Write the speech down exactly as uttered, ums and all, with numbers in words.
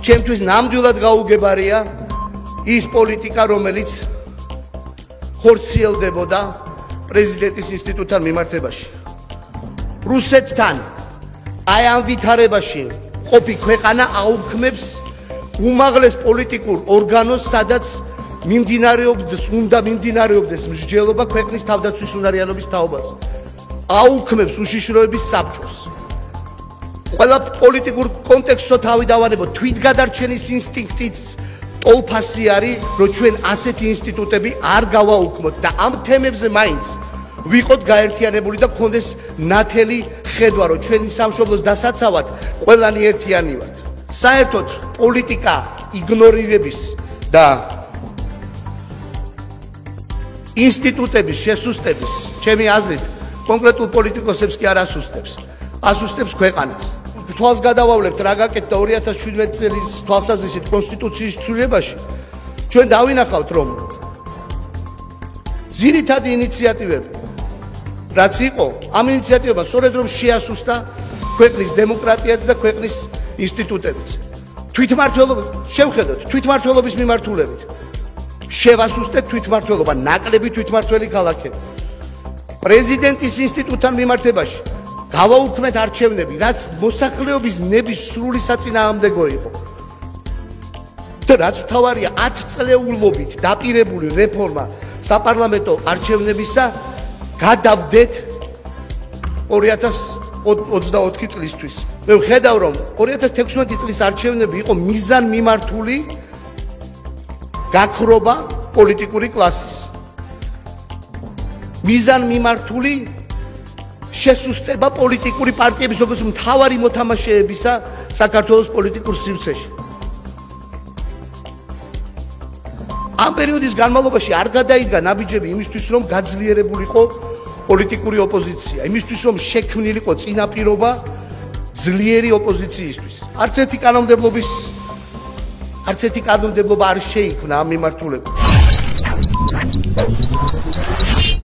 ჩემთვის ნამდვილად გაუგებარია ის პოლიტიკა, რომელიც ხორციელდებოდა პრეზიდენტის ინსტიტუტთან მიმართებაში. რუსეთთან აი ამ ვითარებაში ყოფი ქვეყანა აუქმებს უმაღლეს პოლიტიკურ ორგანოს, სადაც მიმდინარეობდეს, უნდა მიმდინარეობდეს მსჯელობა ქვეყნის თავდაცვის უნარიანობის თაობაზე. აუქმებს უშიშროების საბჭოს. ყველა პოლიტიკურ კონტექსტში თავი დავანებო, თვითგადარჩენის ინსტინქტიც ტოლფასი არის, რომ ჩვენ ასეთი ინსტიტუტები არ გავაუქმოთ და ამ თემებზე მაინც ვიყოთ გაერთიანებული და გქონდეს ნათელი ხედვა, რომ ჩვენი სამშობლოს დასაცავად ყველანი ერთიანი ვართ. საერთოდ პოლიტიკა იგნორირების და ინსტიტუტების შესუსტების, ჩემი აზრით, კონკრეტულ პოლიტიკოსებს კი არ ასუსტებს, ასუსტებს ქვეყანას. თვალს გადავავლებთ რა გაკეთდა ორი ათას შვიდმეტი წლის თვალსაზრისით კონსტიტუციის ცვლილებაში, ჩვენ დავინახავთ, რომ ძირითადი ინიციატივები, რაც იყო, ამ ინიციატივებმა სწორედ რომ შეასუსტა ქვეყნის დემოკრატიაც და ქვეყნის ინსტიტუტებიც. თვითმმართველობის, შევხედოთ, თვითმმართველობის მიმართულებით. შევასუსტეთ თვითმმართველობა, ნაკლები თვითმმართველი ქალაქები. პრეზიდენტის ინსტიტუტთან მიმართებაში გავაუქმეთ არჩევნები, რაც მოსახლეობის ნების სრული საწინააღმდეგო იყო. და რაც მთავარია, ათწლეულობით დაპირებული რეფორმა საპარლამენტო არჩევნებისა გადავდეთ ორი ათას ოცდაოთხი წლისთვის. მე ვხედავ, რომ ორი ათას თექვსმეტი წლის არჩევნები იყო მიზანმიმართული გაქრობა პოლიტიკური კლასის. მიზანმიმართული შესუსტება პოლიტიკური პარტიების, როგორც მთავარი მოთამაშეებისა საქართველოს პოლიტიკურ სივრცეში. ამ პერიოდის განმავლობაში არ გადაიდგა ნაბიჯები იმისთვის, რომ გაძლიერებულიყო პოლიტიკური ოპოზიცია, იმისთვის, რომ შექმნილიყო წინაპირობა ძლიერი ოპოზიციისთვის. არც ერთი კანონმდებლობის არც ერთი კანონმდებლობა არ შეიქმნა ამ მიმართულებით.